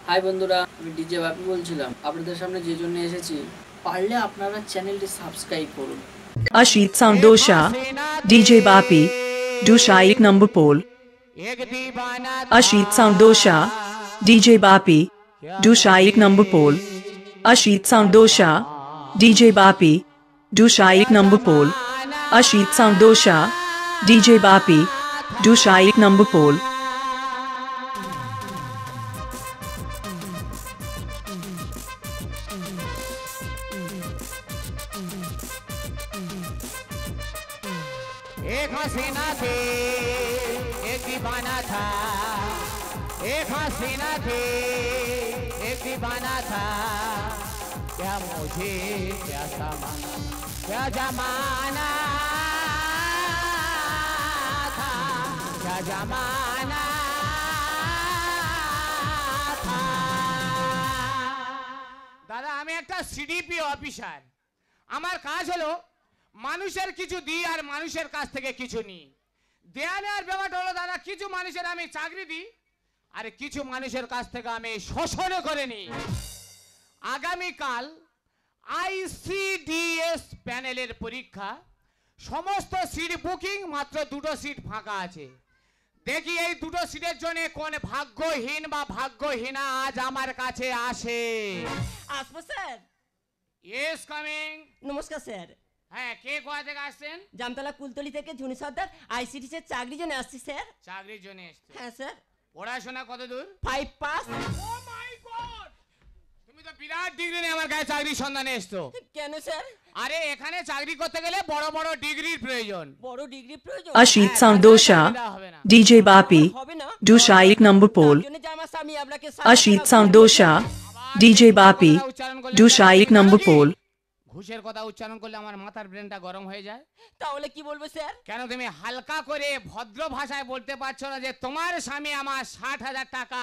High বন্ধুরা, আমি DJ বাপি বলছিলাম। আপনাদের সামনে যে জন্য এসেছি, পারলে আপনারা চ্যানেলটি সাবস্ক্রাইব করুন। Ashit Soundosha, DJ Bapi, Dusha ek number pole. Ashit Soundosha, DJ Bapi, Dusha ek number pole. Ashit Soundosha, DJ Bapi, Dusha ek number pole. Ashit Soundosha, DJ Bapi, Dusha ek number pole. एक हसीना थी, एक दीवाना था। एक हसीना थी, एक दीवाना था। क्या मुझे क्या समाना, क्या जमाना था, क्या जमाना था। दादा আমি একটা সিডিপি অফিসার। আমার কাজ হলো মানুষের কিছু দিই আর মানুষের কাছ থেকে কিছু নিই। দেয়া নেওয়ার ব্যাপারটা হলো দাদা, কিছু মানুষের আমি চাকরি দিই আর কিছু মানুষের কাছ থেকে আমি শোষণ করে নিই। আগামীকাল আইসিডিএস প্যানেলের পরীক্ষা, সমস্ত সিট বুকিং, মাত্র 2টো সিট ফাঁকা আছে। দেখি এই 2টো সিটের জন্য কোন ভাগ্যহীন বা ভাগ্যহীনা আজ আমার কাছে আসে। আসবো স্যার? Yes coming. নমস্কার স্যার। হ্যাঁ, কে কোথা থেকে আসছেন? জামতলা কুলতলি থেকে ঝুনি সর্দার আইসিটি এর চাকরির জন্য আসছি স্যার। চাকরির জন্য এসেছে? হ্যাঁ স্যার। পড়াশোনা কত দূর? 5 পাস। ও মাই গড, তুমি তো বিরাট ডিগ্রি নিয়ে আমার কাছে চাকরির সন্ধানে এসছো। কেন স্যার? আরে এখানে চাকরি করতে গেলে বড় বড় ডিগ্রির প্রয়োজন। বড় ডিগ্রি প্রয়োজন? Ashit Soundosha, DJ Bapi, Dusha ek number pole. Ashit Soundosha, DJ Bapi, Dusha ek number pole. ঘুষের কথা উচ্চারণ করলে আমার মাথার ব্রেনটা গরম হয়ে যায়। তাহলে কি বলবো স্যার? কেন তুমি হালকা করে ভদ্র ভাষায় বলতে পারছো না যে তোমার স্বামী আমার 60,000 টাকা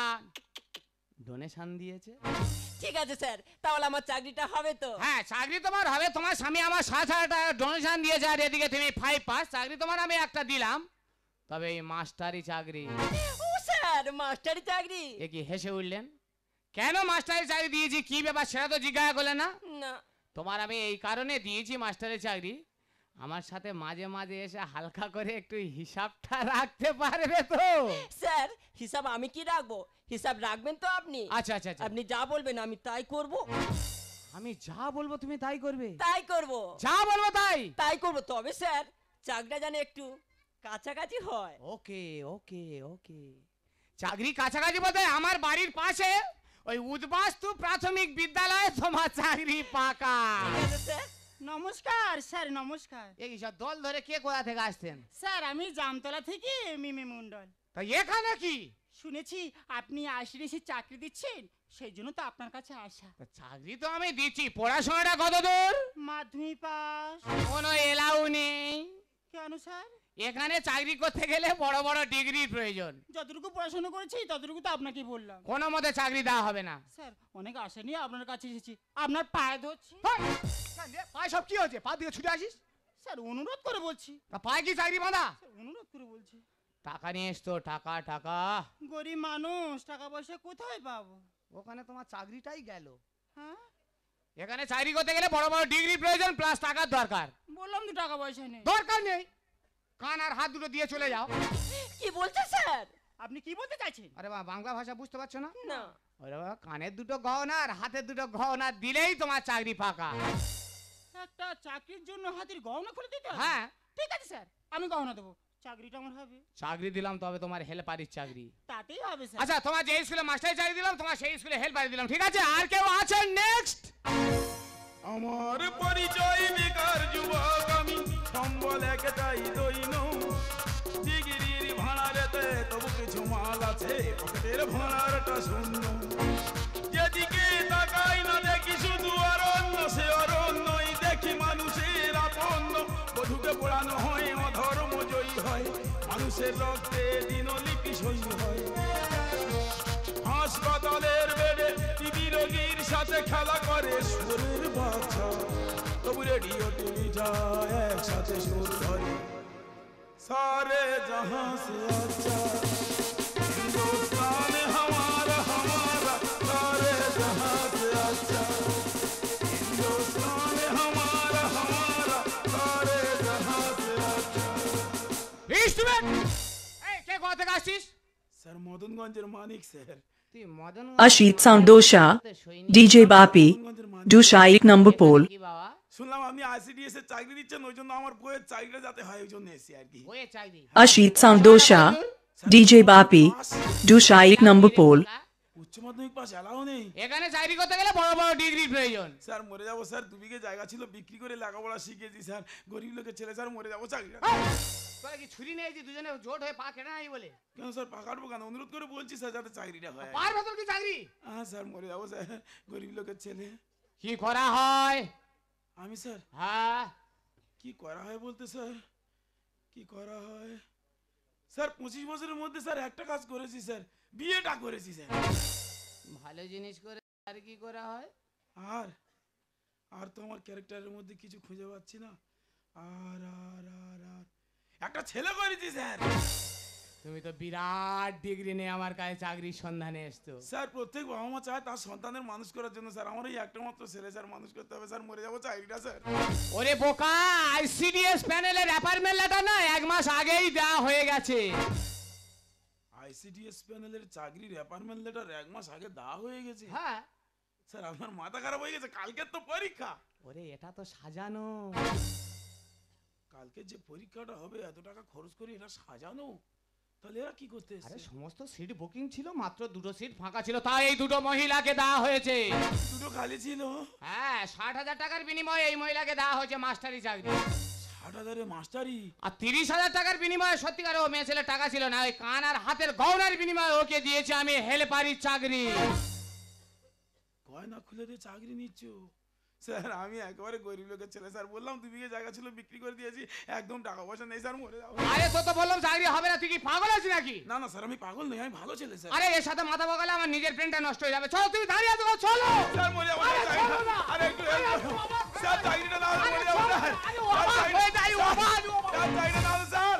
ডোনেশন দিয়েছে? ঠিক আছে স্যার, তাহলে আমার চাকরিটা হবে তো? হ্যাঁ, চাকরি তোমার হবে। তোমার স্বামী আমার 60,000 টাকা ডোনেশন দিয়েছে আর এদিকে তুমি 5 পাস। চাকরি তোমার আমি একটা দিলাম, তবে এই মাস্টারি চাকরি। ও স্যার, মাস্টারি চাকরি? এ কি হেসে উঠলেন? কেন মাস্টারি চাকরি দিয়েছি, কি ব্যাপার সেটা তো জিজ্ঞাসা করলে না? না। তোমার আমি এই কারণে দিয়েছি মাস্টারের চাকরি, আমার সাথে মাঝে মাঝে এসে হালকা করে একটু হিসাবটা রাখতে পারবে তো? স্যার, হিসাব আমি কি রাখবো? হিসাব রাখবেন তো আপনি? আচ্ছা আচ্ছা আচ্ছা, আপনি যা বলবেন আমি তাই করব। আমি যা বলবো তুমি তাই করবে? তাই করব। যা বলবো তাই? তাই করব। তবে স্যার, চাকরিটা যেন একটু কাছাকাছি হয়। ওকে ওকে ওকে। চাকরি কাছাকাছি বলতে আমার বাড়ির পাশে ওই উদ্বাস্তু প্রাথমিক বিদ্যালয়ে তোমার চাকরি পাকা। ঠিক আছে স্যার। নমস্কার স্যার, নমস্কার। এই সব দল ধরে কে কোথা থেকে আসছেন? স্যার, আমি জামতলা থেকে মিমি মণ্ডল। তা এখানে কি? শুনেছি আপনি আইসিডিএস চাকরি দিচ্ছেন, সেই জন্য তো আপনার কাছে আসা। তা চাকরি তো আমি দিচ্ছি, পড়াশোনাটা কত দূর? মাধ্যমিক পাস। কোনো এলাও নেই। কেন স্যার? এখানে চাকরি করতে গেলে বড় বড় ডিগ্রির প্রয়োজন। যতটুকু পড়াশোনা করেছি ততটুকু তো আপনাকে বললাম। কোনো মতে চাকরি দেওয়া হবে না। স্যার, অনেক আশা নিয়ে আপনার কাছে এসেছি, আপনার পায়ে ধরছি। পায়ে সব কি হচ্ছে? পা দিকে ছুটে আসিস? স্যার, অনুরোধ করে বলছি। তা পায়ে কি চাকরি বাঁধা? স্যার, অনুরোধ করে বলছি। টাকা নিয়ে এসতো, টাকা টাকা। গরিব মানুষ, টাকা পয়সা কোথায় পাবো? ওখানে তোমার চাকরিটাই গেল। হ্যাঁ, এখানে চাকরি করতে গেলে বড় বড় ডিগ্রি প্রয়োজন, প্লাস টাকার দরকার। বললাম তো টাকা পয়সা নেই। দরকার নেই, কান আর হাত দুটো দিয়ে চলে যাও। কি বলছেন স্যার? আপনি কি বলতে চাইছেন? আরে বাবা, বাংলা ভাষা বুঝতে পারছো না? না। আরে বাবা, কানের দুটো গহনা আর হাতের দুটো গহনা দিলেই তোমার চাকরি পাকা। একটা চাকরির জন্য হাতের গহনা খুলে দিতে হবে? হ্যাঁ। ঠিক আছে স্যার, আমি গহনা দেবো, চাকরিটা আমার হবে। চাকরি দিলাম তবে তোমার হেল্পারির চাকরি। তাতেই হবে স্যার। আচ্ছা, তোমার যে স্কুলে মাস্টারি চাকরি দিলাম, তোমার সেই স্কুলে হেল্পারি দিলাম, ঠিক আছে? আর কেউ আছেন? নেক্সট। আমার পরিচয় বেকার যুবক, আমি সম্বল একটাই দৈন। ডিগ্রির ভাড়ারেতে তবু কিছু মাল আছে, পকেটের ভাড়ারটা শূন্য। যেদিকে তাকাই না দেখি শুধু অরণ্য, সে অরণ্যই দেখি মানুষের আপন্ন। বধূকে পোড়ানো হয়, অধর্ম জয়ী হয়, মানুষের রক্তে দিনলিপি সই হয়। হাসপাতালের বেডে টিবি রোগীর সাথে খেলা করে সুরের বাচ্চা, তবু রেডিও টিভিটা একসাথে সুর ধরে। सारे जहां से अच्छा हिंदुस्तान हमारा हमारा মদনগঞ্জের মানিক স্যার। তুই Madan Ashit Sandosha, DJ Bapi, Dusha 1 number pole. কি বাবা শুনলাম আপনি আইসিডিএস এর চাকরি দিচ্ছেন, ওই জন্য আমার বইয়ের চাকরিটা যাতে হয় ওই জন্য এসি আর কি। বইয়ে চাকরি Ashit Sandosha, DJ Bapi, Dusha 1 number pole. উচ্চ মাধ্যমিক পাস এলাও নেই এখানে চাকরি করতে গেলে বড় বড় ডিগ্রির প্রয়োজন। স্যার। মরে যাবো স্যার, 2 বিঘে জায়গা ছিল বিক্রি করে লেখাপড়া শিখেছি স্যার, গরিব লোকের ছেলে স্যার, মরে যাবো চাকরিটা। তোরা কি ছুরি নিয়েছি দুজনে জোট হয়ে পা কেটে নাই বলে? কেন স্যার পা কাটবো কেন? অনুরোধ করে বলছি স্যার যাতে চাকরিটা হয়। পার ভেতর কি চাকরি? হ্যাঁ স্যার মরে যাবো স্যার, গরিব লোকের ছেলে। কি করা হয়? আমি স্যার হ্যাঁ কি করা হয় বলতে স্যার, কি করা হয় স্যার, 25 বছরের মধ্যে স্যার একটা কাজ করেছি স্যার, বিয়েটা করেছি স্যার। ভালো জিনিস করে আর কি করা হয়? আর আর তো আমার ক্যারেক্টারের মধ্যে কিছু খুঁজে পাচ্ছি না। আর আর আর আর একটা ছেলে করেছি স্যার। তুমি তো বিরাট ডিগ্রি নিয়ে আমার কাছে চাকরির সন্ধানে এসছো। স্যার প্রত্যেক বাবা মা চায় তার সন্তানের মানুষ করার জন্য স্যার, আমার এই একটা মাত্র ছেলে স্যার, মানুষ করতে হবে স্যার, মরে যাবো চাকরিটা স্যার। ওরে বোকা, আইসিডিএস প্যানেলের অ্যাপার্টমেন্ট লেটার না 1 মাস আগেই দেওয়া হয়ে গেছে। আইসিডিএস প্যানেলের চাকরির অ্যাপয়েন্টমেন্ট লেটার 1 মাস আগে দেওয়া হয়ে গেছে। হ্যাঁ স্যার আপনার মাথা খারাপ হয়ে গেছে, কালকের তো পরীক্ষা। ওরে এটা তো সাজানো। কালকে যে পরীক্ষাটা হবে এত টাকা খরচ করে এটা সাজানো, তাহলে এরা কি করতে আরে এসেছে? সমস্ত সিট বুকিং ছিল, মাত্র 2টো সিট ফাঁকা ছিল, তাই এই 2টো মহিলাকে দেওয়া হয়েছে। দুটো খালি ছিল। হ্যাঁ 60,000 টাকার বিনিময়ে এই মহিলাকে দেওয়া হয়েছে মাস্টারি চাকরি। 60,000 মাস্টারি? আর 30,000 টাকার বিনিময়ে সত্যিকার ও মেয়ে ছেলে টাকা ছিল না, ওই কান আর হাতের গহনার বিনিময়ে ওকে দিয়েছে আমি হেল্পারি চাকরি। গয়না খুলে দিয়ে চাকরি নিচ্ছ? স্যার আমি একেবারে গরিব লোকের ছেলে স্যার, বললাম 2 বিঘে জায়গা ছিল বিক্রি করে দিয়েছি, একদম টাকা পয়সা নেই স্যার, মরে যাবো। আরে তো বললাম চাকরি হবে না, তুই কি পাগল আছিস নাকি? না না স্যার আমি পাগল নই, আমি ভালো ছেলে স্যার। আরে এর সাথে মাথা বগালে আমার নিজের প্লেনটা নষ্ট হয়ে যাবে। চলো তুমি দাঁড়িয়ে আছো, চলো। স্যার মরে যাবো স্যার, চাকরিটা। আরে একটু স্যার চাকরিটা দাও, মরে যাবো স্যার। আরে অবাক হয়ে যাই, অবাক। স্যার চাকরিটা দাও স্যার।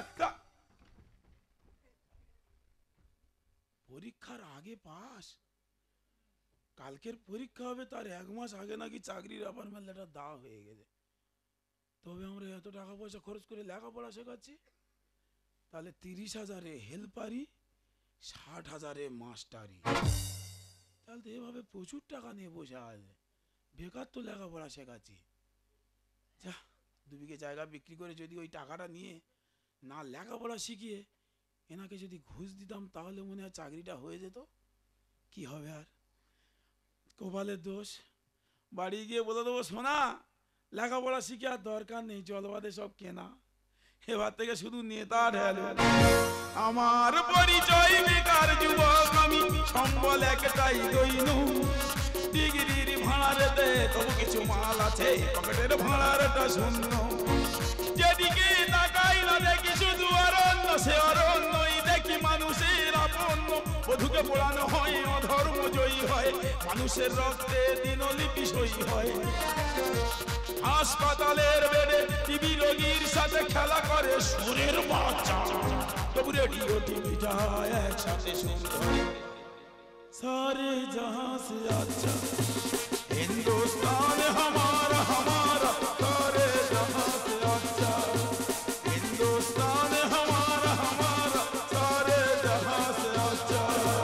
পরীক্ষার আগে পাস, কালকের পরীক্ষা হবে তার 1 মাস আগে নাকি চাকরির অ্যাপয়েন্টমেন্ট লেটার দেওয়া হয়ে গেছে। তবে আমরা এত টাকা পয়সা খরচ করে লেখাপড়া শেখাচ্ছি, তাহলে 30,000-এ হেল্পারি, 60,000-এ মাস্টারি, তাহলে তো এভাবে প্রচুর টাকা নিয়ে বসে আছে, বেকার তো লেখাপড়া শেখাচ্ছি। যা 2 বিঘে জায়গা বিক্রি করে যদি ওই টাকাটা নিয়ে না লেখাপড়া শিখিয়ে এনাকে যদি ঘুষ দিতাম তাহলে মনে হয় চাকরিটা হয়ে যেত। কি হবে আর, কপালের দোষ। বাড়ি গিয়ে বলে দেবো শোনা লেখাপড়া শিখে আর দরকার নেই, জলবাদে সব কেনা, এবার থেকে শুধু নেতা ঢেল। আমার পরিচয় বেকার যুবক আমি, সম্বল একটাই দৈন, ডিগ্রির ভাড়ারেতে তবু কিছু মাল আছে, পকেটের ভাড়ারটা শূন্য, যেদিকে তাকাই না দেখি শুধু অরণ্য, সে অরণ্যই দেখি মানুষের আপন্ন, বধুকে পোড়ানো হয় অধর্ম জয়ী হয়, মানুষের রক্তে দিনলিপি সই হয়, হাসপাতালের বেডে টিবি রোগীর সাথে খেলা করে সুরের বাচ্চা, তবু রেডিও টিভি যায় একসাথে শুনতে, সারে জাহাঁ সে আচ্ছা हिंदुस्तान हमारा हमारा, सारे जहां से अच्छा हिंदुस्तान हमारा हमारा, सारे जहां से अच्छा।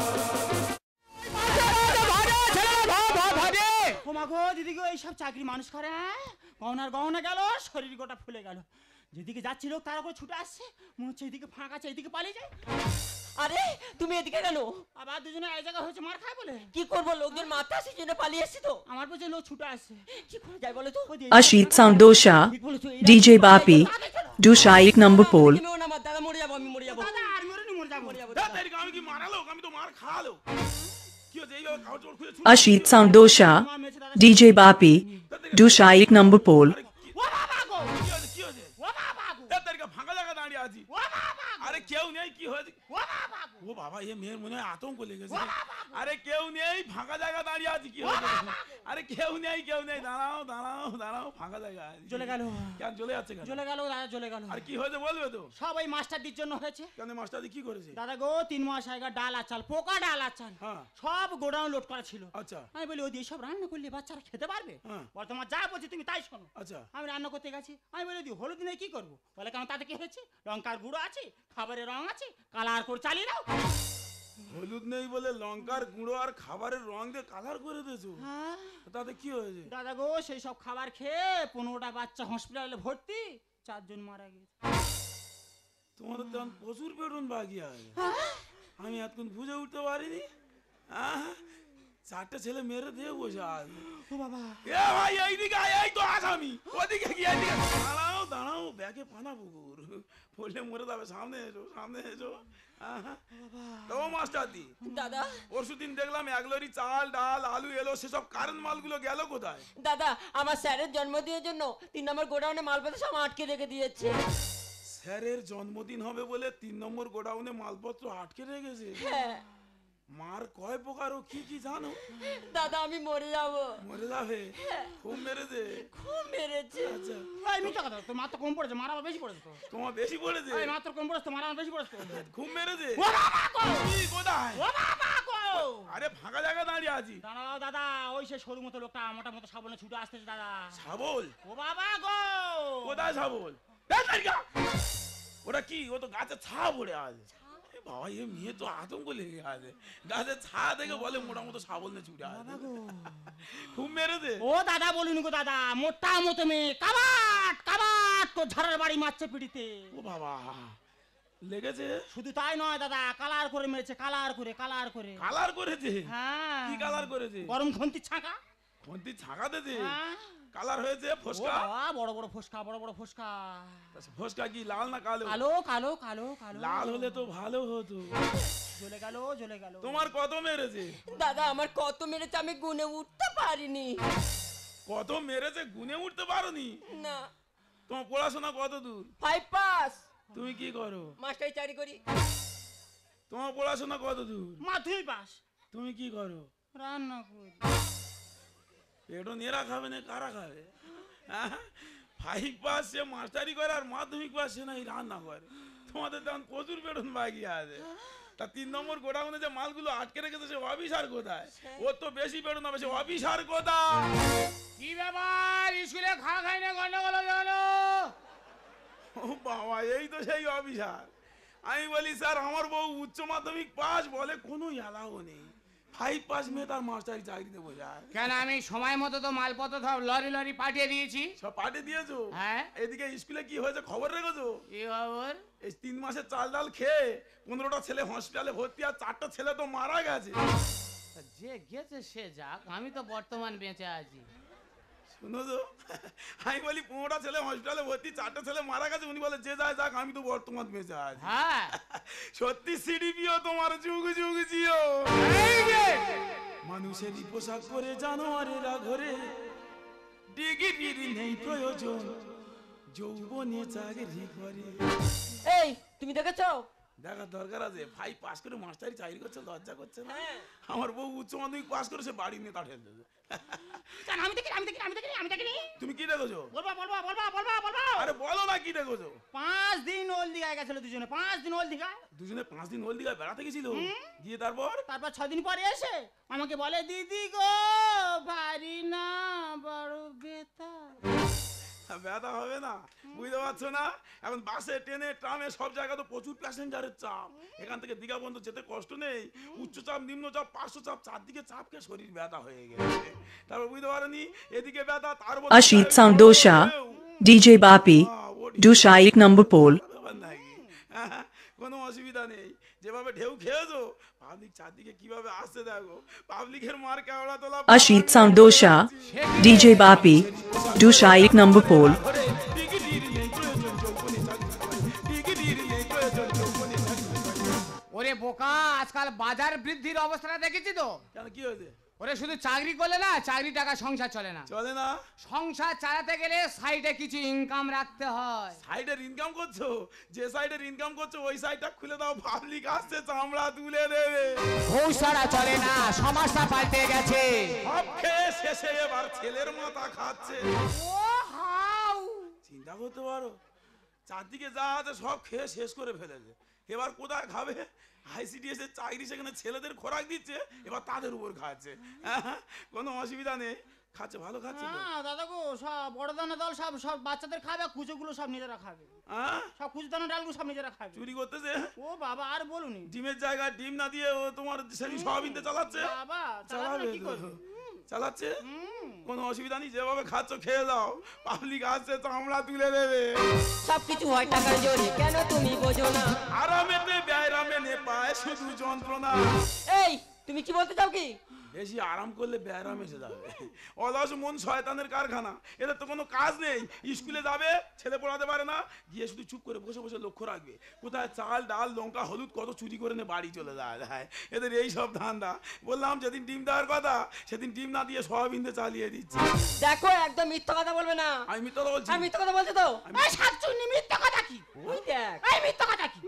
ও মা গো দিদি গো, এইসব চাকরি মানুষ করে? গহনার গহনা গেল, শরীর গোটা ফুলে গেল। যেদিকে যাচ্ছি লোক তারা করে ছুটে আসছে, মনে হচ্ছে এদিকে ফাঁকা আছে, এদিকে পালিয়ে যায়। আরে তুমি এদিকে কেন? আবার দুজনে এক জায়গা হয়েছে মার খায় বলে। কি করবো, লোকজন মারতে আসে জন্য পালিয়ে এসছি তো। আমার পেছনে লোক ছুটে আসছে, কি করে যাই বলো তো? Ashit Sandosha, DJ Bapi, Dusha 1 number pole. তুমিও না, আমার দাদা মরে যাবো, আমি মরে যাবো। দাদা আর মরে নি, মরে যাবো। আমি কি মারালো? আমি তো মার খাওয়ালো। কি হচ্ছে এইভাবে কাগজ জোর খুলে Ashit Sandosha, DJ Bapi, Dusha 1 number pole. ও বাবা গো, কি হয়েছে? কি হয়েছে? ও বাবা গো, তাদেরকে ফাঁকা জায়গা দাঁড়িয়ে আছি। ও বাবা গো, আরে কেউ নেই, কি হয়েছে? ও বাবা গো, ও বাবা, এ মেয়ের মনে হয় আতঙ্ক লেগেছে। আরে কেউ নেই, ফাঁকা জায়গা দাঁড়িয়ে আছি, কি হয়েছে? আরে কেউ নেই, কেউ নেই, দাঁড়াও দাঁড়াও দাঁড়াও, ফাঁকা জায়গা আছে। চলে গেল। কেন চলে যাচ্ছে কেন? চলে গেল দাদা, চলে গেল। আর কি হয়েছে বলবে তো? সব ওই মাস্টারদির জন্য হয়েছে। কেন মাস্টারদি কি করেছে? দাদা গো 3 মাস আগে ডাল আর চাল, পোকা ডাল আর চাল, হ্যাঁ। সব গোডাউন লোড করা ছিল। আচ্ছা আমি বলি ওই সব রান্না করলে বাচ্চারা খেতে পারবে? হ্যাঁ। বলে তোমার যা বলছি তুমি তাই শোনো। আচ্ছা আমি রান্না করতে গেছি, আমি বলি দি হলুদ নেই কি করবো? বলে কেন তাতে কি হয়েছে? লঙ্কার গুঁড়ো আছে, খাবারের রং আছে, কালার করে চালিয়ে দাও। হলুদ নেই বলে লঙ্কার গুঁড়ো আর খাবারের রং দিয়ে কালার করে দিয়েছো, হ্যাঁ তাতে কি হয়েছে? দাদা গো সেই সব খাবার খেয়ে 15টা বাচ্চা হসপিটালে ভর্তি, 4 জন মারা গেছে। তোমাদের তখন প্রচুর বেরোন বাকি আছে, আমি এতক্ষণ বুঝে উঠতে পারিনি। 4টে ছেলে মেরে দিয়ে বসে আছে। ও বাবা এ ভাই এইদিকে আয়, এই তো আসামি, ওদিকে কি এইদিকে দাঁড়াও দাঁড়াও, ব্যাগে পানা পুকুর পড়লে মরে যাবে, সামনে এসো সামনে এসো। ও মাস্টার দি, দাদা পরশুদিন দেখলাম 1 লরি চাল ডাল আলু এলো, সেসব কারেন্ট মালগুলো গেল কোথায়? দাদা আমার স্যারের জন্মদিনের জন্য 3 নম্বর গোডাউনে মালপত্র সব আটকে রেখে দিয়েছে। স্যারের জন্মদিন হবে বলে 3 নম্বর গোডাউনে মালপত্র আটকে রেখেছে? হ্যাঁ মার কয় প্রকার ও কি কি জানো? দাদা আমি মরে যাব। মরে যাবে? খুব মেরেছে? খুব মেরেছে। আচ্ছা এই মিথ্যা কথা, তোর মাত্র কম পড়েছে, মারা বেশি পড়েছে তো। তোমার বেশি পড়েছে? এই মাত্র কম পড়েছে তো, মারা বেশি পড়েছে তো। খুব মেরেছে? ও বাবা গো, কি কোথায়? ও বাবা গো, আরে ফাঁকা জায়গা দাঁড়িয়ে আছি। দাঁড়াও দাদা, ওই সে সরু মতো লোকটা মোটা মতো সাবলে ছুটে আসতেছে দাদা। শাবল? ও বাবা গো, কোথায় শাবল? এই দাঁড়িয়ে। ওটা কি? ও তো গাছে ছা পড়ে আছে। এ বাবা, এ মেয়ে তো আতঙ্ক লেগে আছে, গাছে ছা দেখে বলে মোটা মতো শাবল নিয়ে ছুটে আছে। খুব মেরেছে? ও দাদা বলুন গো দাদা, মোটা মতো মেয়ে, কাবাট কাবাট তো ঝাড়ার বাড়ি মারছে পিড়িতে। ও বাবা, লেগেছে? শুধু তাই নয় দাদা, কালার করে মেরেছে, কালার করে কালার করে। কালার করেছে? হ্যাঁ কি কালার করেছে? গরম খন্তি ছাঁকা। খন্তি ছাকা দিয়েছে? হ্যাঁ। কালার হয়েছে ও ফসকা? বাবা, বড় বড় ফসকা, বড় বড় ফসকা। ফসকা কি লাল না কালো? কালো কালো কালো কালো। লাল হলে তো ভালো হতো। জ্বলে গেল জ্বলে গেল। তোমার কত মেরেছে? দাদা আমার কত মেরেছে আমি গুনে উঠতে পারিনি। কত মেরেছে গুনে উঠতে পারোনি? না। তোমার পড়াশোনা কত দূর? 5 পাস। তুমি কি করো? মাস্টারি চাকরি করি। তোমার পড়াশোনা কত দূর? মাধ্যমিক পাস। তুমি কি করো? রান্না করি। পেটও নেরা খাবে না কারা খাবে? 5 পাস সে মাস্টারি করে আর মাধ্যমিক পাস সে নাই রান্না করে। তোমাদের তখন প্রচুর বেতন বাকি আছে। তা 3 নম্বর গোডাউনে যে মালগুলো আটকে রেখেছে সে অফিসার কোথায়? ওর তো বেশি বেতন হবে, সে অফিসার কোথায়? কি ব্যাপার, স্কুলে খাই না গন্ডগোল জানো? ও বাবা, এই তো সেই অফিসার। আমি বলি স্যার আমার বউ উচ্চ মাধ্যমিক পাস, বলে কোনো এলাও নেই। 5 পাস মেয়ে তার মাস্টারি চাকরিতে বোঝায়। কেন আমি সময় মতো তো মালপত্র সব লরি লরি পাঠিয়ে দিয়েছি। সব পাঠিয়ে দিয়েছো? হ্যাঁ। এদিকে স্কুলে কি হয়েছে খবর রেখেছো? কি খবর? এই 3 মাসের চাল ডাল খেয়ে 15টা ছেলে হসপিটালে ভর্তি, আর 4টা ছেলে তো মারা গেছে। যে গেছে সে যাক, আমি তো বর্তমান বেঁচে আছি। শুনো তো, আমি বলি 15টা ছেলে হসপিটালে ভর্তি, 4টা ছেলে মারা গেছে, উনি বলে যে যায় যাক, আমি তো বর্তমান বেঁচে আছি। হ্যাঁ সত্যি সিডিপিও তোমার যুগ যুগ জিও। এই যে, মানুষেরই পোশাক পরে জানোয়ারেরা ঘরে, ডিগ্রির নেই প্রয়োজন, যৌবনে চাকরি করে। এই তুমি দেখেছো? দেখার দরকার আছে? 5 পাস করে মাস্টারি চাকরি করছে, লজ্জা করছে না? হ্যাঁ। আমার বউ উচ্চ মাধ্যমিক পাস করে সে বাড়ি নিয়ে কাঠে দিয়েছে। জান আমি দেখিনি আমি দেখিনি আমি দেখিনি আমি দেখিনি। তুমি কি দেখেছো? বলবা বলবা বলবা বলবা বলবা। আরে বলো না কি দেখেছো? 5 দিন ওল দিঘায় গেছিল দুজনে, 5 দিন ওল দিঘায়। দুজনে 5 দিন ওল দিঘায় বেড়াতে গেছিল, গিয়ে তারপর তারপর 6 দিন পরে এসে আমাকে বলে দিদি গো পারি না, বড় বেতা। ব্যথা হবে না, বুঝতে পারছো না? এখন বাসে ট্রেনে ট্রামে সব জায়গায় তো প্রচুর প্যাসেঞ্জারের চাপ। এখান থেকে দীঘা পর্যন্ত যেতে কষ্ট নেই, উচ্চ চাপ নিম্ন চাপ 500 চাপ, চারদিকে চাপকে শরীর ব্যথা হয়ে গেছে। তারপর বুঝতে পারোনি এদিকে ব্যথা, তার মধ্যে Ashit Sandosha, DJ Bapi, Dusha 1 number pole. ব্যাপার নাকি? কোনো অসুবিধা নেই, যেভাবে ঢেউ খেয়েছো পাবলিক চারদিকে কিভাবে আসছে দেখো, পাবলিকের মার কেওড়া তোলা। Ashit Sandosha, DJ Bapi, Dusha 1 number pole. ওরে বোকা, আজকাল বাজার বৃদ্ধির অবস্থাটা দেখেছি তো? কেন কি হয়েছে? ওরে শুধু চাকরি করলে না, চাকরি টাকা সংসার চলে না। চলে না? সংসার চালাতে গেলে সাইডে কিছু ইনকাম রাখতে হয়। সাইডের ইনকাম করছো? যে সাইডের ইনকাম করছো ওই সাইডটা খুলে দাও, পাবলিক আসছে চামড়া তুলে দেবে। ঘোষারা চলে না, সমাজটা পাল্টে গেছে। সব খেয়ে শেষে এবার ছেলের মাথা খাচ্ছে। ও হাউ, চিন্তা করতে পারো, চারদিকে যা আছে সব খেয়ে শেষ করে ফেলেছে, এবার কোথায় খাবে? আইসিডিএস এর চাকরি, সেখানে ছেলেদের খোরাক দিচ্ছে, এবার তাদের উপর খাচ্ছে। কোনো অসুবিধা নেই, খাচ্ছে ভালো খাচ্ছে তো। হ্যাঁ দাদা গো, সব বড় দানা দল সব সব বাচ্চাদের খাবে, কুচোগুলো সব নিজেরা খাবে। হ্যাঁ সব কুচো দানা ডালগুলো সব নিজেরা খাবে। চুরি করতেছে। ও বাবা আর বলুনি, ডিমের জায়গায় ডিম না দিয়ে ও তোমার সেদিন সয়াবিনতে চালাচ্ছে। বাবা চালাবে কি তো। করবে? চালাচ্ছে, কোনো অসুবিধা নেই, যেভাবে খাচ্ছ খেয়ে দাও, পাবলিক আসছে চামড়া তুলে দেবে। সবকিছু হয় টাকার জোরে, কেন তুমি বোঝো না? আরামেতে ব্যায়ামে নে পায় শুধু যন্ত্রণা। এই তুমি কি বলতে চাও কি? বেশি আরাম করলে ব্যায়াম এসে যাবে। অলস মন শয়তানের কারখানা, এদের তো কোনো কাজ নেই। স্কুলে যাবে, ছেলে পড়াতে পারে না, গিয়ে শুধু চুপ করে বসে বসে লক্ষ্য রাখবে কোথায় চাল ডাল লঙ্কা হলুদ কত চুরি করে নে বাড়ি চলে যায়। এদের এই সব ধান্দা। বললাম যেদিন ডিম দেওয়ার কথা সেদিন ডিম না দিয়ে সয়াবিনতে চালিয়ে দিচ্ছে। দেখো একদম মিথ্যা কথা বলবে না। আমি মিথ্যা বলছি? আমি মিথ্যা কথা বলছি তো? এই শাকচুন্নি মিথ্যা কথা কি? ওই দেখ, এই মিথ্যা কথা কি?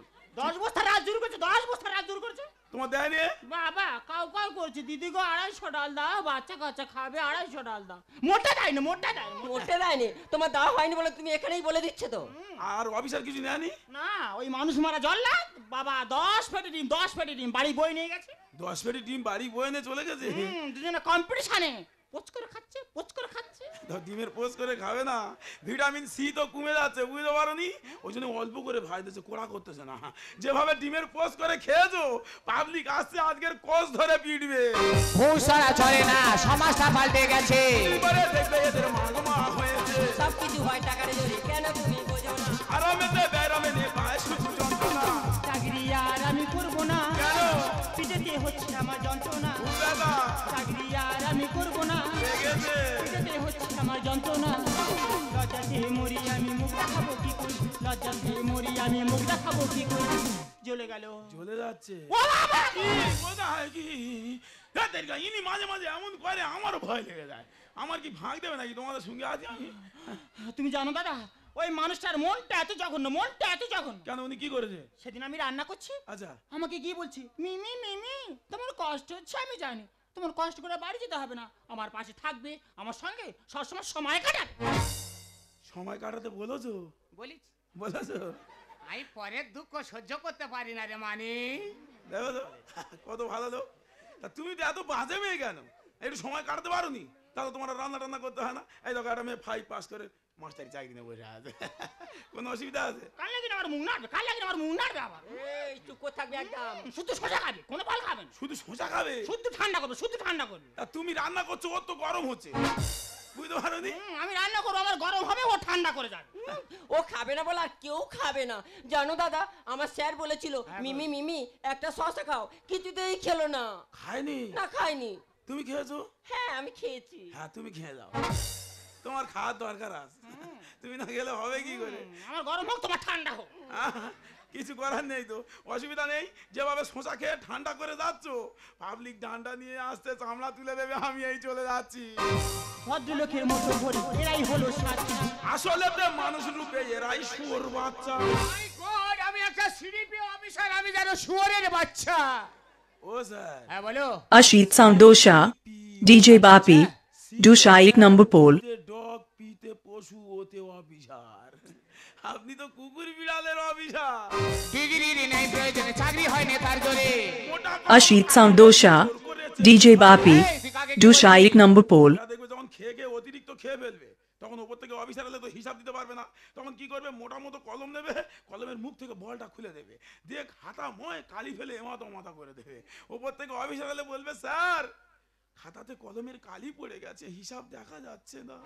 10 বস্তা রাত জোর করছে, 10 বস্তা রাত জোর করছে। তোমার দেয়নি? বাবা কাউ কাউ করছে, দিদি গো 250 ডাল দাও, বাচ্চা কাচ্চা খাবে, 250 ডাল দাও। মোটা দেয় না, মোটা দেয় না। মোটে দেয়নি, তোমার দেওয়া হয়নি বলে তুমি এখানেই বলে দিচ্ছ তো। আর অফিসার কিছু নেয়নি? না ওই মানুষ মারা জল্লাদ বাবা 10 পেটি ডিম, 10 পেটি ডিম বাড়ি বই নিয়ে গেছে। 10 পেটি ডিম বাড়ি বয়ে নিয়ে চলে গেছে। দুজনে কম্পিটিশনে পোচ করে খাচ্ছে, পোচ করে খাচ্ছে। তো ডিমের পোস্ট করে খাবে না, ভিটামিন সি তো কমে যাচ্ছে, বুঝতে পারোনি? ওই জন্য অল্প করে ভাই দিচ্ছে, কোড়া করতেছে না। যেভাবে ডিমের পোস্ট করে খেয়েছো, পাবলিক আসছে আজকের কোষ ধরে পিটবে। ভূষণা চলে না, সমাজটা পাল্টে গেছে। এবারে দেখবে এদের মাগমা হয়েছে। সবকিছু হয় টাকার জোরে, কেন তুমি বোঝো না? আরামেতে ব্যারামে নে পায় শুধু যন্ত্রণা। চাকরি আর আমি করবো না, কেন? পিঠেতে হচ্ছে আমার যন্ত্রণা। দাদা চাকরি আর আমি করবো না, লেগেছে। পিঠেতে হচ্ছে আমার যন্ত্রণা। লজ্জাতে মরি আমি মুখ দেখাবো কি করে, লজ্জাতে মরি আমি মুখ দেখাবো কি করে। জ্বলে গেল, চলে যাচ্ছে। ও বাবা! কি কোথায় কি এদের গা ইনি মাঝে মাঝে এমন করে আমারও ভয় লেগে যায়। আমার কি ভাগ দেবে নাকি তোমাদের সঙ্গে আছি আমি? তুমি জানো দাদা, ওই মানুষটার মনটা এত জঘন্য, মনটা এত জঘন্য। কেন উনি কি করেছে? সেদিন আমি রান্না করছি, আচ্ছা আমাকে গিয়ে বলছি, মিমি মিমি তোমার কষ্ট হচ্ছে আমি জানি, তোমার কষ্ট করে বাড়ি যেতে হবে না, আমার পাশে থাকবে, আমার সঙ্গে সবসময় সময় কাটাবে। সময় কাটাতে বলেছো? বলিস বলেছো? আমি পরের দুঃখ সহ্য করতে পারি না রে মানে। দেখো তো কত ভালো তো। তা তুমি তো এত বাজে মেয়ে কেন? একটু সময় কাটাতে পারো নি? তাহলে তোমার রান্না টান্না করতে হয় না। এই দেখো একটা মেয়ে 5 পাস করে মাস্টারি চাকরি নিয়ে বসে আছে। কোনো অসুবিধা আছে? কাল লাগিয়ে আমার মুখ নাড়বে, কাল লাগিয়ে আমার মুখ নাড়বে আবার। এই চুপ করে থাকবে একদম। শুধু সোজা খাবে, কোনো ফল খাবে না, শুধু সোজা খাবে? শুধু ঠান্ডা করবে, শুধু ঠান্ডা করবে। তা তুমি রান্না করছো, ওর তো গরম হচ্ছে, বুঝতে পারো নি? আমি রান্না করবো, আমার গরম হবে, ও ঠান্ডা করে যাবে। ও খাবে না বলে আর কেউ খাবে না। জানো দাদা, আমার স্যার বলেছিল মিমি মিমি একটা শসা খাও, কিছুতেই খেলো না। খায়নি? না খাইনি। তুমি খেয়েছো? হ্যাঁ আমি খেয়েছি। হ্যাঁ তুমি খেয়ে যাও, তোমার খাওয়ার দরকার আছে। তুমি না খেলে হবে কি করে? আমার গরম হোক, তোমার ঠান্ডা হোক। কিছু করার নেই তো, অসুবিধা নেই। যেভাবে শোঁচা খেয়ে ঠান্ডা করে যাচ্ছ, পাবলিক ডান্ডা নিয়ে আসতে চামড়া তুলে দেবে, আমি এই চলে যাচ্ছি। ভদ্রলোকের মতো ভরি, এরাই হলো সাথী। আসলে তো মানুষ রূপে এরাই শুয়োর বাচ্চা। মাই গড, আমি একটা সিডিপি অফিসার, আমি যেন শুয়োরের বাচ্চা। ও স্যার, হ্যাঁ বলো। Ashit Soundosha, DJ Bapi, Dushaik number pole. ডগ পিতে পশু ওতে অফিসার, আপনি তো কুকুর বিড়ালের অফিসার। ডিগ্রির নেই প্রয়োজনে, চাকরি হয় না তার জোরে। Ashit Soundosha, DJ Bapi, Dushaik number pole. দেখবে যখন খেয়ে খেয়ে অতিরিক্ত খেয়ে ফেলবে, তখন ওপর থেকে অফিসার এলে তো হিসাব দিতে পারবে না। তখন কি করবে, মোটা মতো কলম নেবে, কলমের মুখ থেকে বলটা খুলে দেবে, দিয়ে খাতা ময় কালি ফেলে এমাতো মাথা করে দেবে। ওপর থেকে অফিসার এলে বলবে, স্যার খাতাতে কলমের কালি পড়ে গেছে, হিসাব দেখা যাচ্ছে না।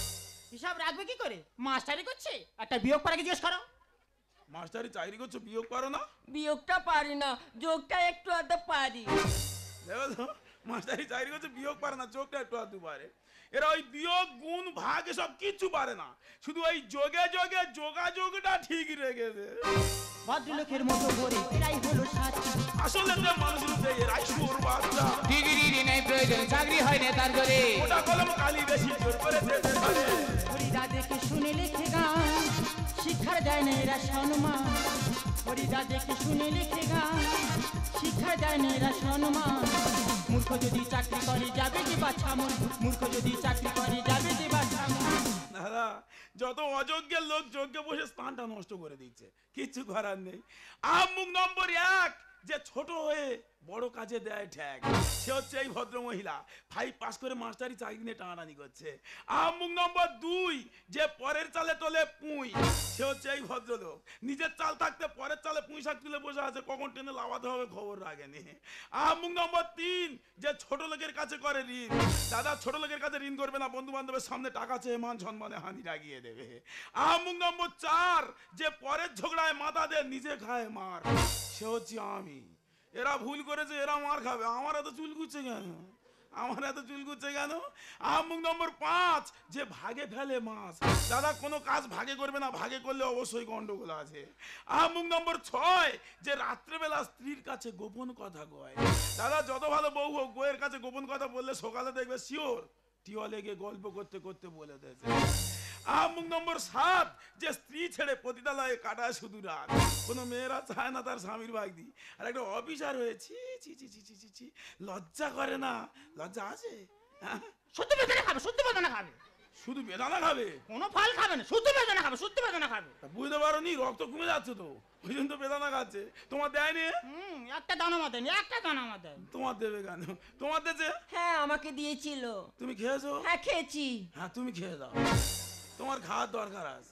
হিসাব রাখবে কি করে, মাস্টারি করছে, একটা বিয়োগ পারাকে জিজ্ঞেস করো। মাস্টারি চাকরি করছো, বিয়োগ পারো না? বিয়োগটা পারি না, যোগটা একটু আধা পারি। দেখো তো, মাস্টারি চাকরি করছে, বিয়োগ পারে না, যোগটা একটু আধটু পারে। এরা ওই বিয়োগ গুণ ভাগ এসব কিচ্ছু পারে না, শুধু ওই যোগে যোগে যোগাযোগটা ঠিক রেখেছে। ভদ্রলোকের মতো ভরি, এরাই হলো সাথী। আসলে তো মানুষ রূপে এরাই শুয়োর বাচ্চা। ডিগ্রির নেই প্রয়োজনে, চাকরি হয় না তার জোরে। ওটা কলম কালি বেশি জোর করে দেবে ধরে। হরিদা দেখে শুনে লিখে গান, শিক্ষার দেয় না এরা সম্মান। হরিদা দেখে শুনে লিখে গান, শিক্ষার দেয় না এরা সম্মান। মূর্খ যদি চাকরি করে যাবে যে বাছা মন, মূর্খ যদি চাকরি করে যাবে যে বাছা মন। দাদা, যত অযোগ্যের লোক যোগ্য বসে স্থানটা নষ্ট করে দিচ্ছে, কিচ্ছু করার নেই। আমুক নম্বর 1 যে ছোট হয়ে বড় কাজে দেয় ঠ্যাক। সে হচ্ছে এই ভদ্র মহিলা, 5 পাস করে মাস্টারি চাকরি নিয়ে টানাটানি করছে। মুখ নম্বর 2 যে পরের চালে তোলে পুঁই, সে হচ্ছে এই ভদ্রলোক। নিজের চাল থাকতে পরের চালে পুঁই শাক তুলে বসে আছে, কখন ট্রেনে লাভাতে হবে খবর রাখেনি। মুখ নম্বর 3 যে ছোট লোকের কাছে করে ঋণ। দাদা ছোট লোকের কাছে ঋণ করবে না, বন্ধু বান্ধবের সামনে টাকা চেয়ে মান সম্মানে হানি লাগিয়ে দেবে। মুখ নম্বর 4 যে পরের ঝগড়ায় মাথা দিয়ে নিজে খায় মার, সে হচ্ছে আমি। এরা ভুল করেছে, এরা মার খাবে। আমার এত চুল গুচ্ছে কেন? আমার এত চুল গুচ্ছে কেন? মুখ নম্বর 5 যে ভাগে ফেলে মাছ। দাদা কোনো কাজ ভাগে করবে না, ভাগে করলে অবশ্যই গন্ডগোল আছে। মুখ নম্বর 6 যে রাত্রেবেলা স্ত্রীর কাছে গোপন কথা কয়। দাদা যত ভালো বউ হোক, বউয়ের কাছে গোপন কথা বললে সকালে দেখবে শিওর টিওয়ালে গিয়ে গল্প করতে করতে বলে দিয়েছে। মুখ নম্বর 7 যে স্ত্রী ছেড়ে পতিতালয়ে কাটায় শুধু রাত। কোনো মেয়েরা চায় না তার স্বামীর ভাগদি। আর একটা অফিসার হয়েছি, ছি ছি ছি ছি ছি, লজ্জা করে না? লজ্জা আছে? শুদ্ধ বেদনা খাবে, শুদ্ধ বেদনা খাবে, শুধু বেদানা খাবে, কোনো ফল খাবে না, শুদ্ধ বেদনা খাবে, শুদ্ধ বেদনা খাবে। বুঝতে পারো নি? রক্ত কমে যাচ্ছে তো, ওই জন্য তো বেদানা খাচ্ছে। তোমার দেয়নি? একটা দানা মাদেন, একটা দানা মাদেন। তোমার দেবে কেন? তোমার দেছে? হ্যাঁ আমাকে দিয়েছিল। তুমি খেয়েছো? হ্যাঁ খেয়েছি। হ্যাঁ তুমি খেয়ে দাও, তোমার খাওয়ার দরকার আছে।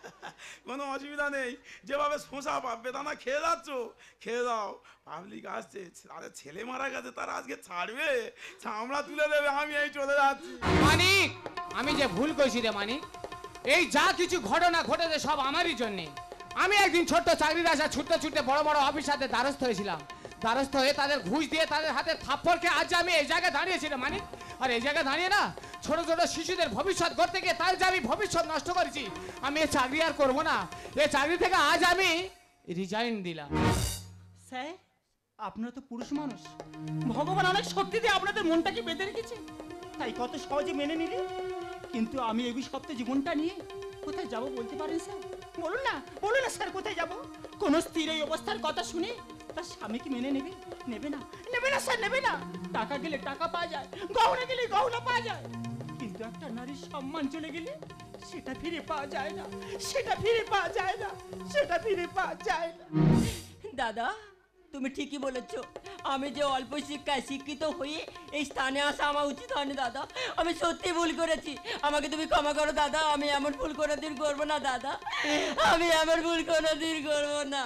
কোনো অসুবিধা নেই, যেভাবে শোষা বেদানা খেয়ে যাচ্ছ খেয়ে দাও। পাবলিক আসছে, আরে ছেলে মারা গেছে, তার আজকে ছাড়বে, চামড়া তুলে দেবে। আমি এই চলে যাচ্ছি। মানিক, আমি যে ভুল করেছি রে মানিক, এই যা কিছু ঘটনা ঘটেছে সব আমারই জন্যে। আমি একদিন ছোট্ট চাকরির আশা ছুটতে ছুটতে বড় বড় অফিসারদের দ্বারস্থ হয়েছিলাম। দ্বারস্থ হয়ে তাদের ঘুষ দিয়ে তাদের হাতে থাপ্পড়কে আজ আমি এই জায়গায় দাঁড়িয়েছি রে মানিক। আর এই জায়গায় দাঁড়িয়ে না ছোট ছোট শিশুদের ভবিষ্যৎ গড়তে গিয়ে তার যে আমি ভবিষ্যৎ নষ্ট করেছি, আমি এই চাকরি আর করবো না। এই চাকরি থেকে আজ আমি রিজাইন দিলাম। স্যার আপনারা তো পুরুষ মানুষ, ভগবান অনেক শক্তি দিয়ে আপনাদের মনটাকে বেঁধে রেখেছে, তাই কত সহজে মেনে নিলে। কিন্তু আমি অভিশপ্ত জীবনটা নিয়ে কোথায় যাব বলতে পারেন স্যার? বলুন না, বলুন না স্যার, কোথায় যাব? কোন স্ত্রীর এই অবস্থার কথা শুনে তার স্বামী কি মেনে নেবে? নেবে না, নেবে না স্যার, নেবে না। টাকা গেলে টাকা পাওয়া যায়, গহনা গেলে গহনা পাওয়া যায়, কিন্তু একটা নারীর সম্মান চলে গেলে সেটা ফিরে পাওয়া যায় না, সেটা ফিরে পাওয়া যায় না, সেটা ফিরে পাওয়া যায় না। দাদা তুমি ঠিকই বলেছ, আমি যে অল্প শিক্ষায় শিক্ষিত হয়ে এই স্থানে আসা আমার উচিত হয়নি দাদা। আমি সত্যি ভুল করেছি, আমাকে তুমি ক্ষমা করো দাদা। আমি এমন ভুল কোনোদিন করবো না দাদা, আমি এমন ভুল কোনোদিন করবো না।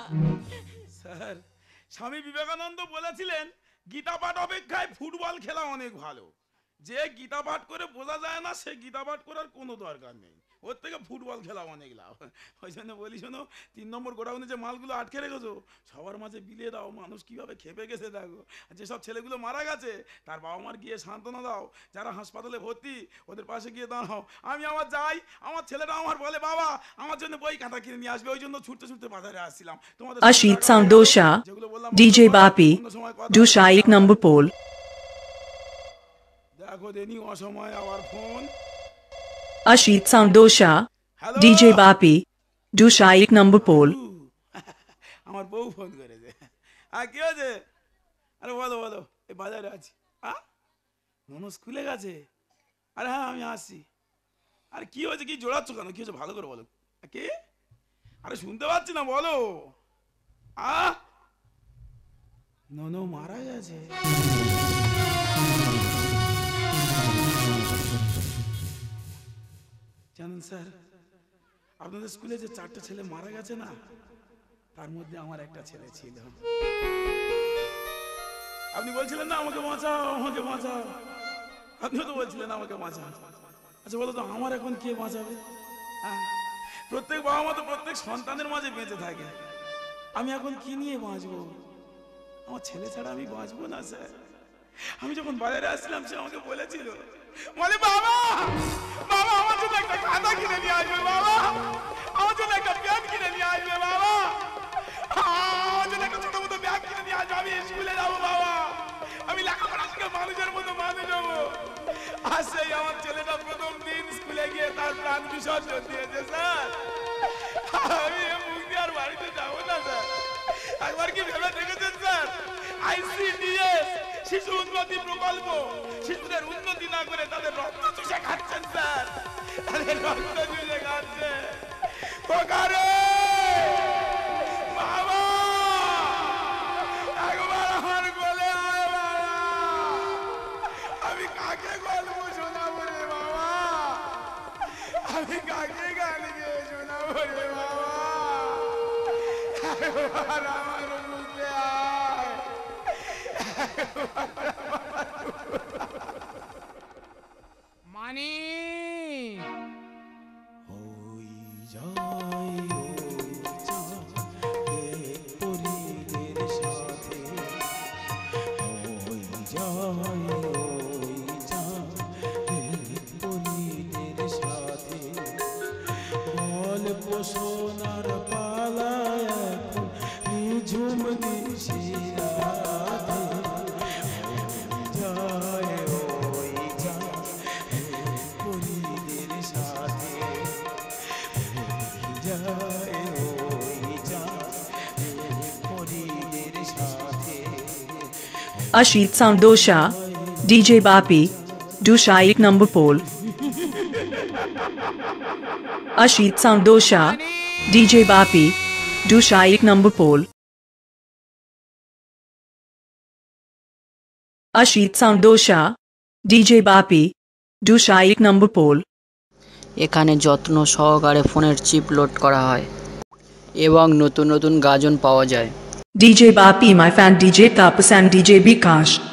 স্যার, স্বামী বিবেকানন্দ বলেছিলেন গীতা পাঠ অপেক্ষায় ফুটবল খেলা অনেক ভালো। যে গীতা পাঠ করে বোঝা যায় না, সে গীতা পাঠ করার কোনো দরকার নেই, ওর থেকে ফুটবল খেলা অনেক লাভ। ওই জন্য বলি শোনো, 3 নম্বর গোডাউনে যে মালগুলো আটকে রেখেছো সবার মাঝে বিলিয়ে দাও। মানুষ কিভাবে খেপে গেছে দেখো। আর যেসব ছেলেগুলো মারা গেছে তার বাবা মার গিয়ে সান্ত্বনা দাও। যারা হাসপাতালে ভর্তি ওদের পাশে গিয়ে দাঁড়াও। আমি আমার যাই, আমার ছেলেটা আমার বলে বাবা আমার জন্য বই খাতা কিনে নিয়ে আসবে, ওই জন্য ছুটতে ছুটতে বাজারে আসছিলাম। তোমাদের Ashit Sandosha, DJ Bapi, Dusha 1 number pole. দেখো দেনি অসময় আবার phone. Ashit Sandosha, DJ Bapi, Dusha 1 number pole. আমার বউ ফোন করেছে। কি হয়েছে? আরে বলো বলো, এই বাজারে আছি। মনো স্কুলে গেছে? আরে হ্যাঁ আমি আসছি। আরে কি হয়েছে, কি জোড়াচ্ছ কেন? কি হয়েছে ভালো করে বলো। কে? আরে শুনতে পাচ্ছি না, বলো। ননো মারা গেছে? জানেন স্যার, আপনাদের স্কুলে যে 4টা ছেলে মারা গেছে না, তার মধ্যে আমার একটা ছেলে ছিল। আপনি বলছিলেন না আমাকে বাঁচাও, আমাকে বাঁচাও, আপনিও তো বলছিলেন আমাকে বাঁচাও। আচ্ছা বলো তো আমার এখন কে বাঁচাবে? প্রত্যেক বাবা মা তো প্রত্যেক সন্তানের মাঝে বেঁচে থাকে। আমি এখন কি নিয়ে বাঁচবো? আমার ছেলে ছাড়া আমি বাঁচবো না স্যার। আমি যখন বাজারে আসছিলাম সে আমাকে বলেছিল, বলে বাবা বাবা আমার জন্য একটা খাতা কিনে নিয়ে আসবে, বাবা আমার জন্য একটা ব্যাগ কিনে নিয়ে আসবে, বাবা আমার জন্য একটা ছোট মতো ব্যাগ কিনে নিয়ে আসবে, আমি স্কুলে যাবো বাবা, আমি লেখাপড়া শিখে মানুষের মতো মানুষ হবো। আর সেই আমার ছেলেটা প্রথম দিন স্কুলে গিয়ে তার প্রাণ বিসর্জন দিয়েছে স্যার। আমি মুখ দিয়ে আর বাড়িতে যাবো না স্যার। একবার কি ভেবে দেখেছেন স্যার, ICDS শিশু উন্নতি প্রকল্প শিশুদের উন্নতি না করে তাদের রক্ত চুষে খাচ্ছেন স্যার, তাদের রক্ত চুষে খাচ্ছে। ওখানে বাবা একবার আমার কোলে গল্প শোনাবো রে বাবা, আমি কাকে গান গেয়ে শোনাবো রে বাবা, একবার আমার বুকে আয়। মানি ওই যায় পরীদের সাথে, ওই যায় পরীদের সাথে, গল্প শোনার পালা এখন নিঝুম নিশিরাতে, ওই যায় পরীদের সাথে, যায় পরীদের সাথে। Ashit Sound Dosha, DJ Bapi, Dusha ek number pole. Ashit Sound Dosha, DJ Bapi, Dusha ek number pole. Ashit Sound Dosha, DJ Bapi, Dusha ek number pole. এখানে যত্ন সহকারে ফোনের চিপ লোড করা হয় এবং নতুন নতুন গাজন পাওয়া যায়। DJ Bapi, my fan DJ Tapas and DJ Bikash.